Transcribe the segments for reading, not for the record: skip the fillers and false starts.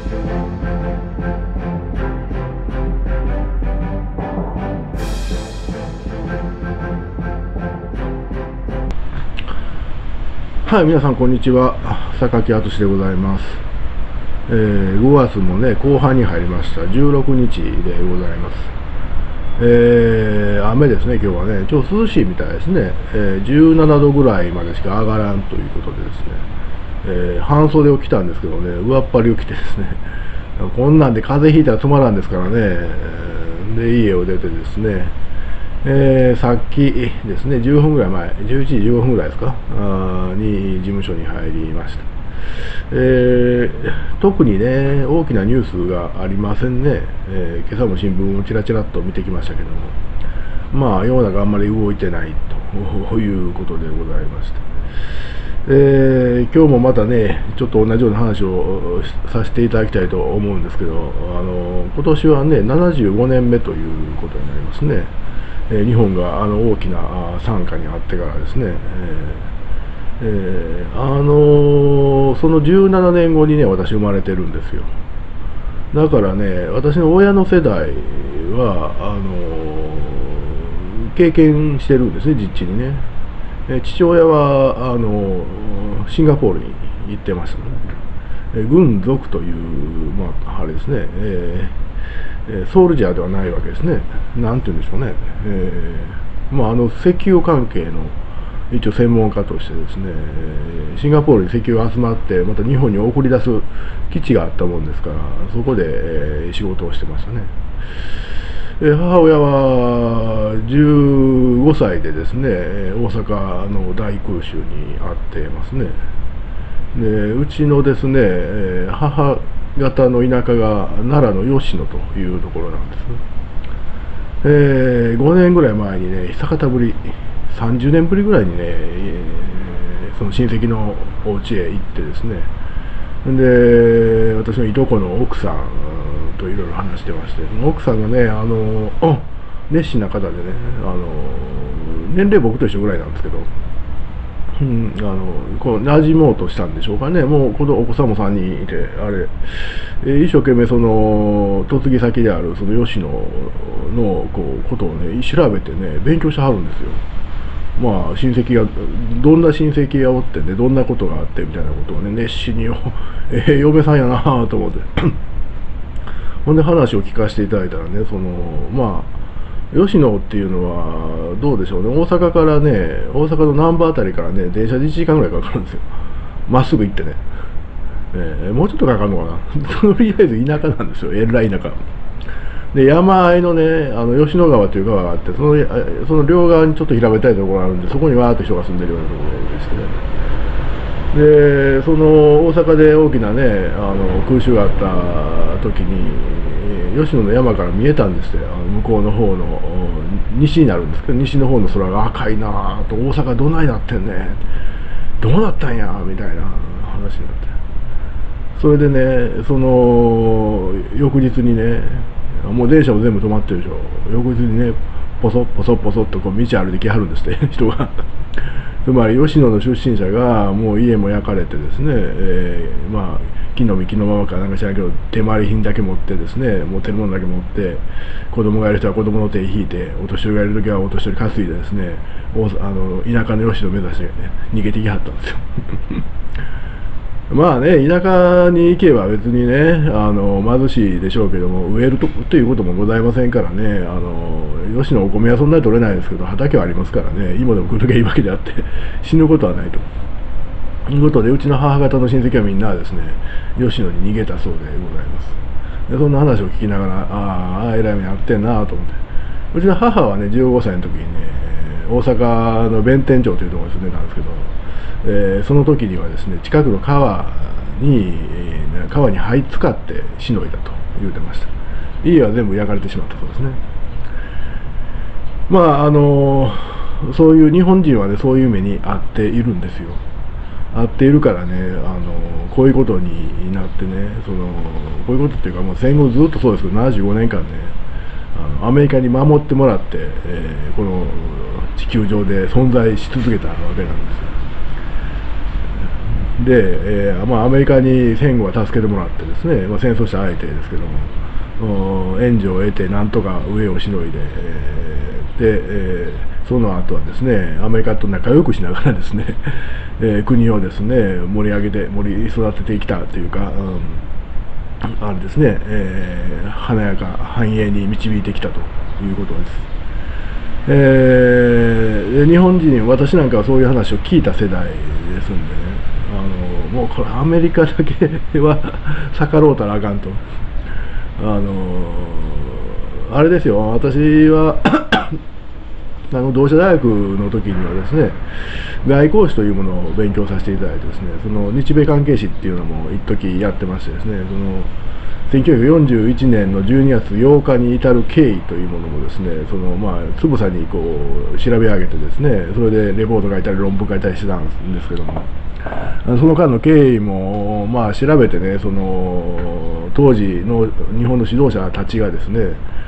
はい、皆さんこんにちは。榊敦でございます。5月もね、後半に入りました。16日でございます。雨ですね、今日はね。ちょっと涼しいみたいですね。17度ぐらいまでしか上がらんということでですね。半袖を着たんですけどね、上っ張りを着てですね、こんなんで風邪ひいたらつまらんですからね。で、家を出てですね、さっきですね、10分ぐらい前、11時15分ぐらいですか、に事務所に入りました。特にね、大きなニュースがありませんね。今朝も新聞をちらちらっと見てきましたけども、まあ、世の中あんまり動いてないということでございました。今日もまたね、ちょっと同じような話をさせていただきたいと思うんですけど、今年はね、75年目ということになりますね。日本が大きな惨禍にあってからですね、その17年後にね、私生まれてるんですよ。だからね、私の親の世代は経験してるんですね、実地にね。父親はシンガポールに行ってましたね。軍属という、まあ、あれですね、ソルジャーではないわけですね。なんて言うんでしょうね。まあ、石油関係の一応専門家としてですね、シンガポールに石油が集まって、また日本に送り出す基地があったもんですから、そこで仕事をしてましたね。母親は15歳でですね、大阪の大空襲に遭ってますね。で、うちのですね、母方の田舎が奈良の吉野というところなんです。5年ぐらい前にね、久方ぶり、30年ぶりぐらいにね、その親戚のお家へ行ってですね、で、私のいとこの奥さんといろいろ話してまして、奥さんがね、熱心な方でね、年齢僕と一緒ぐらいなんですけど、こう馴染もうとしたんでしょうかね。もうこのお子さんも3人いて、あれ、一生懸命その嫁ぎ先であるその吉野のことをね調べてね勉強してはるんですよ。まあ親戚がどんな親戚がおってね、どんなことがあってみたいなことをね熱心に嫁さんやなと思ってほんで話を聞かせていただいたらね、そのまあ吉野っていうのはどうでしょうね、大阪からね、大阪の難波あたりからね電車で1時間ぐらいかかるんですよ。まっすぐ行ってね、もうちょっとかかるのかなとりあえず田舎なんですよ、えらい田舎で。山あいのね、吉野川という川があって、その両側にちょっと平べったいところがあるんで、そこにわーっと人が住んでるようなところでしてね。で、その大阪で大きなね空襲があった時に吉野の山から見えたんですよ。向こうの方の西になるんですけど、西の方の空が赤いなぁと、大阪どないなってんね、どうなったんやみたいな話になって、それでね、その翌日にね、もう電車も全部止まってるでしょ、翌日にねポソポソポソっとこう道歩いてきはるんですって人がつまり吉野の出身者がもう家も焼かれてですね、まあ木の幹のままかなんか知らんけど手回り品だけ持ってですね、持てるものだけ持って、子供がいる人は子供の手引いて、お年寄りがいる時はお年寄り担いでですね、田舎の吉野を目指して、ね、逃げてきはったんですよまあね、田舎に行けば別にね、貧しいでしょうけども、植えるということもございませんからね、吉野お米はそんなに取れないですけど、畑はありますからね、芋でも食うときゃいいわけであって、死ぬことはないと。いうことで、うちの母方の親戚はみんなですね、吉野に逃げたそうでございます。で、そんな話を聞きながら、ああ、えらい目にあってんなと思って。うちの母はね、15歳の時にね、大阪の弁天町というところに住んでたんですけど、その時にはですね、近くの川に這い使ってしのいだと言うてました。家は全部焼かれてしまったそうですね。まあそういう日本人はね、そういう目に遭っているんですよ。遭っているからね、こういうことになってね、こういうことっていうか、もう戦後ずっとそうですけど、75年間ね、アメリカに守ってもらって、この地球上で存在し続けたわけなんですよ。 で、アメリカに戦後は助けてもらってですね、戦争した相手ですけども、援助を得てなんとか上をしのいで、その後はですね、アメリカと仲良くしながらですね、国をですね盛り上げて盛り育ててきたというか、あれですね、華やか繁栄に導いてきたということです。日本人、私なんかはそういう話を聞いた世代ですんでね、もうこれアメリカだけは逆ろうたらあかんと。あれですよ、私は同志社大学の時にはですね、外交史というものを勉強させていただいてですね、その日米関係史っていうのも一時やってましてですね、1941年の12月8日に至る経緯というものもですね、つぶさにこう調べ上げてですね、それでレポート書いたり論文書いたりしてたんですけども、その間の経緯も調べてね、当時の日本の指導者たちがですね、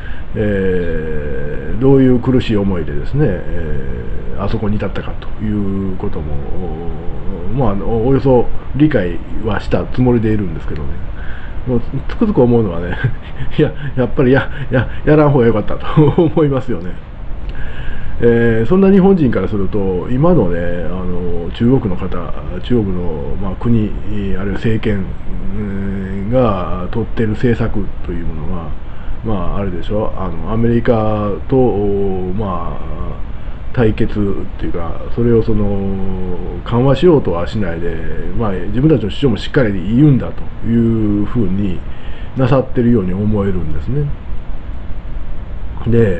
どういう苦しい思いでですね、あそこに至ったかということも、およそ理解はしたつもりでいるんですけどね、もうつくづく思うのはねやっぱりやらん方が良かったと思いますよね。そんな日本人からすると今のね、中国の方、中国の、国あるいは政権が取っている政策というものは、あれでしょ、アメリカと、対決っていうか、それを緩和しようとはしないで、自分たちの主張もしっかり言うんだというふうになさってるように思えるんですね。で、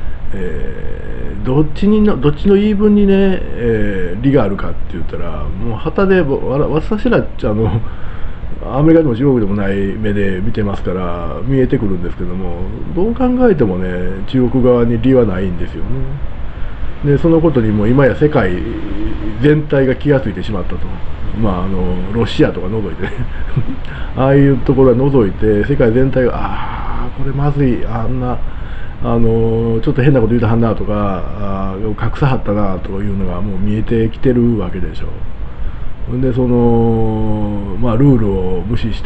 どっちの言い分にね、利があるかって言ったら、もう旗で私らアメリカでも中国でもない目で見てますから見えてくるんですけども、どう考えてもね、中国側に利はないんですよね。でそのことにも今や世界全体が気が付いてしまったと、ロシアとか除いてねああいうところは除いて世界全体がこれまずい、ちょっと変なこと言うたはんなとか、格差はったなというのがもう見えてきてるわけでしょう。でルールを無視して、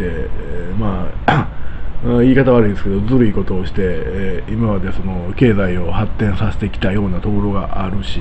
言い方悪いですけどずるいことをして、今まで経済を発展させてきたようなところがあるし、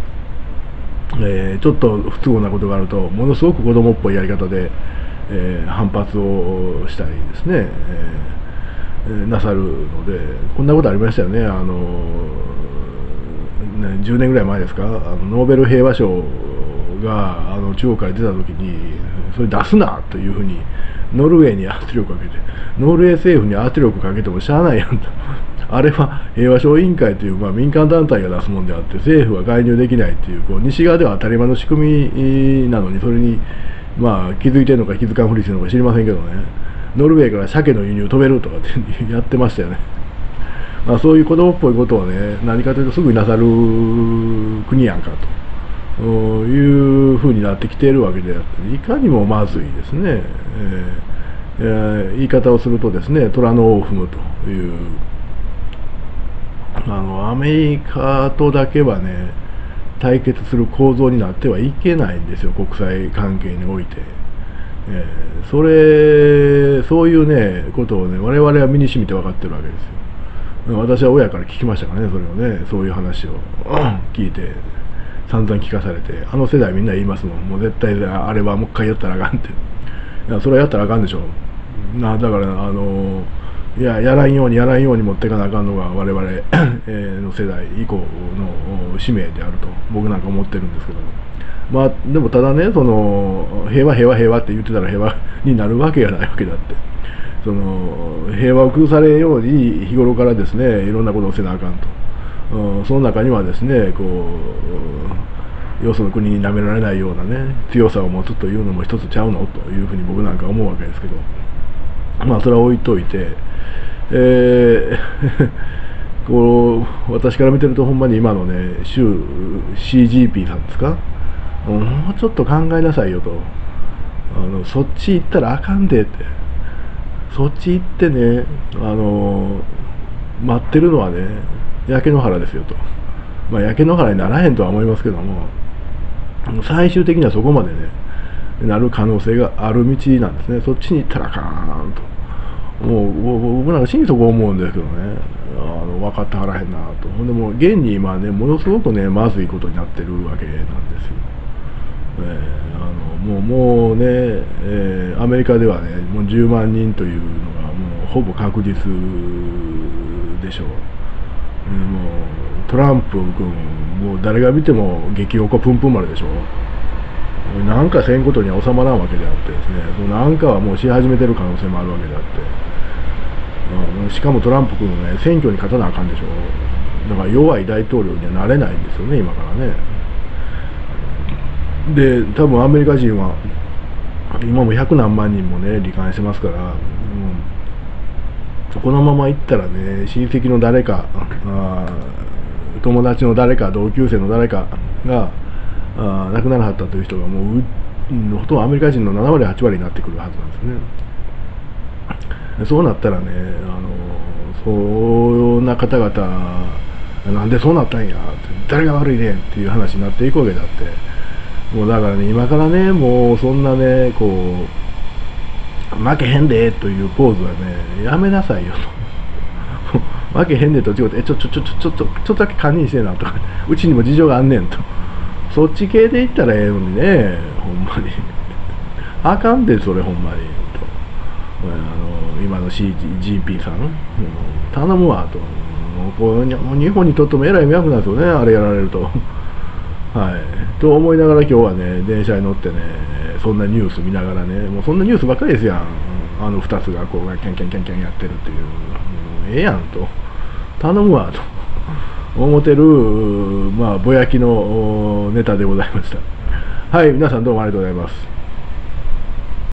ちょっと不都合なことがあるとものすごく子供っぽいやり方で、反発をしたりですね、なさるので、こんなことありましたよね。10年ぐらい前ですか、ノーベル平和賞が中国から出た時にそれ出すなというふうにノルウェーに圧力をかけて、ノルウェー政府に圧力をかけてもしゃあないやんとあれは平和賞委員会という、民間団体が出すもんであって政府は介入できないっていう、西側では当たり前の仕組みなのに、それに気づいてるのか気づかんふりしてるのか知りませんけどね、ノルウェーから鮭の輸入止めるとかってやってましたよね。そういう子供っぽいことをね、何かというとすぐになさる国やんかというふうになってきているわけであって、いかにもまずいですね。言い方をするとですね、虎の尾を踏むという、アメリカとだけはね対決する構造になってはいけないんですよ、国際関係において。そういうねことをね我々は身に染みて分かってるわけですよ。私は親から聞きましたからね、それをね、そういう話を聞いて散々聞かされて、世代みんな言いますもん、もう絶対あれはもう一回やったらあかんって。いやそれはやったらあかんでしょ。だからやらんように持っていかなあかんのが我々の世代以降の使命であると僕なんか思ってるんですけども、でもただね、平和って言ってたら平和になるわけがないわけだって、平和を崩されんように日頃からですねいろんなことをせなあかんと、その中にはですねよその国に舐められないようなね強さを持つというのも一つちゃうのというふうに僕なんか思うわけですけど、それは置いといて、私から見てるとほんまに今のね習 CGP さんですか、もうちょっと考えなさいよと、そっち行ったらあかんでって、そっち行ってね待ってるのはね焼け野原ですよと、焼け野原にならへんとは思いますけども、最終的にはそこまでねなる可能性がある道なんですね。そっちに行ったらあかんと。もう僕なんか心底思うんですけどね、分かってはらへんなと。ほんでもう現に今ね、ものすごくね、まずいことになってるわけなんですよ。もうね、アメリカではね、もう10万人というのがもうほぼ確実でしょう。もうトランプ君、もう誰が見ても激おこぷんぷん丸でしょ。なんかせんことには収まらんわけであってですね、なんかはもうし始めてる可能性もあるわけであって、しかもトランプ君もね、選挙に勝たなあかんでしょ。だから弱い大統領にはなれないんですよね、今からね。で、多分アメリカ人は今も100何万人もね、罹患してますから、このままいったらね、親戚の誰か、友達の誰か、同級生の誰かが亡くならはったという人がもうほとんどアメリカ人の7割8割になってくるはずなんですね。そうなったらね、そんな方々なんでそうなったんやって、誰が悪いねんっていう話になっていくわけだって。もうだからね、今からね、もうそんなね、こう負けへんでというポーズはね、やめなさいよと負けへんでと違って、ちょっとだけ堪忍してなとか、うちにも事情があんねんと、そっち系で言ったらええのにね、ほんまにあかんでそれほんまにと、今の CGP さん、頼むわと、こう日本にとってもえらい迷惑なんですよね、あれやられると。はい、と思いながら今日はね、電車に乗ってね、そんなニュース見ながらね、もうそんなニュースばっかりですやん、2つがこうキャンキャンキャンキャンやってるっていう、もうええやんと、頼むわと思ってる、まあぼやきのネタでございました。はい、皆さんどうもありがとうございます。